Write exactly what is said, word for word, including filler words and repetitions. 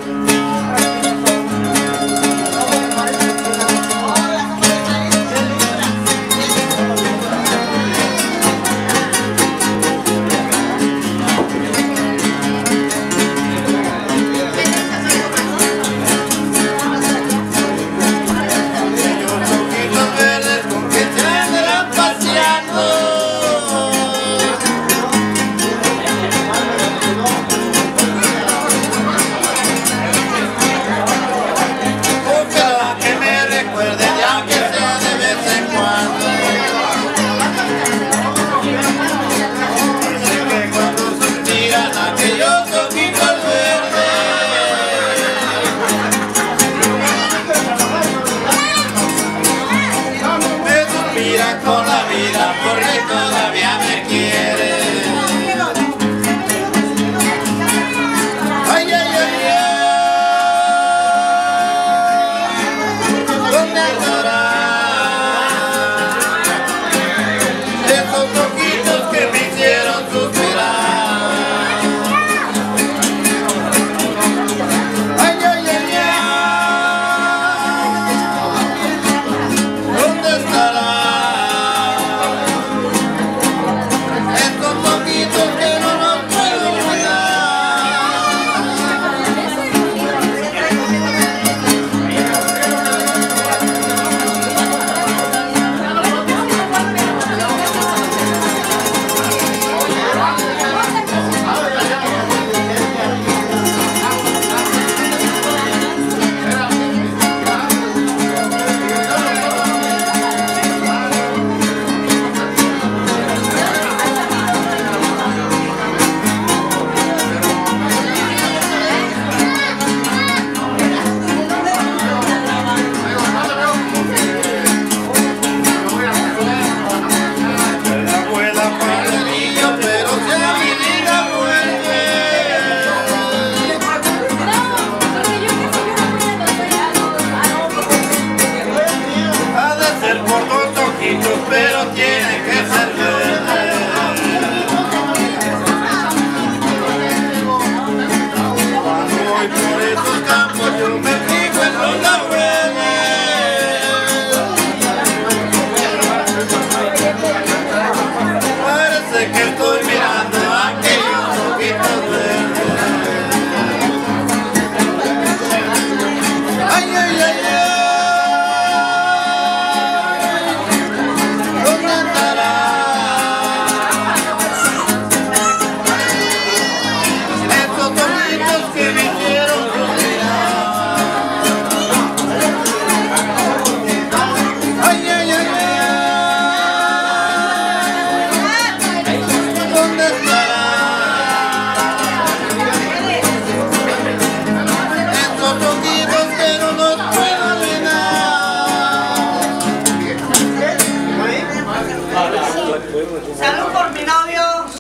Con la vida porque todavía me quiere. Ay, ay, ay, ay. ¿Dónde andará? Esos ojitos que me hicieron suspirar. Ay, ay, ay, ay. ¿Dónde estará? Pero tiene que ser verde. Cuando voy por esos campos yo me fijo en los laureles.